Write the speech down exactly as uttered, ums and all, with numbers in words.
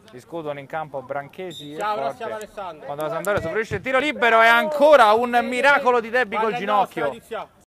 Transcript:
discutono in campo Branchesi Ciao, e prossimo Forte. Alessandro. Quando la Sampdoria sopperisce il tiro libero e ancora un miracolo di Debbie col ginocchio.